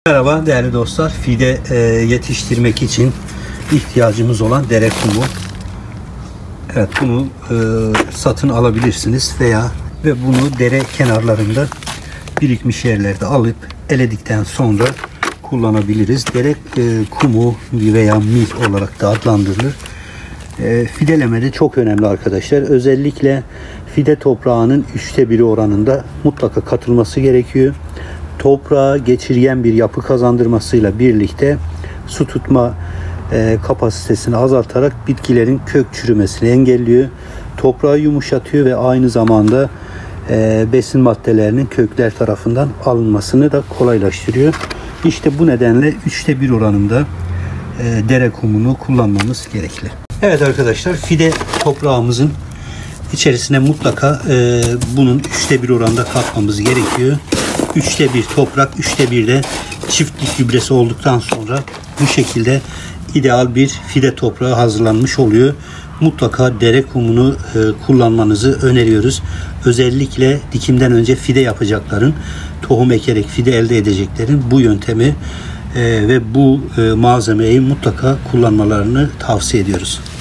Merhaba değerli dostlar. Fide yetiştirmek için ihtiyacımız olan dere kumu. Evet, bunu satın alabilirsiniz ve bunu dere kenarlarında birikmiş yerlerde alıp eledikten sonra kullanabiliriz. Dere kumu veya mil olarak da adlandırılır. Fidelemede çok önemli arkadaşlar. Özellikle fide toprağının 1/3 oranında mutlaka katılması gerekiyor. Toprağa geçirgen bir yapı kazandırmasıyla birlikte su tutma kapasitesini azaltarak bitkilerin kök çürümesini engelliyor. Toprağı yumuşatıyor ve aynı zamanda besin maddelerinin kökler tarafından alınmasını da kolaylaştırıyor. İşte bu nedenle 1/3 oranında dere kumunu kullanmamız gerekli. Evet arkadaşlar, fide toprağımızın içerisine mutlaka bunun 1/3 oranda katmamız gerekiyor. 1/3 toprak, 1/3 de çiftlik gübresi olduktan sonra bu şekilde ideal bir fide toprağı hazırlanmış oluyor. Mutlaka dere kumunu kullanmanızı öneriyoruz. Özellikle dikimden önce fide yapacakların, tohum ekerek fide elde edeceklerin bu yöntemi ve bu malzemeyi mutlaka kullanmalarını tavsiye ediyoruz.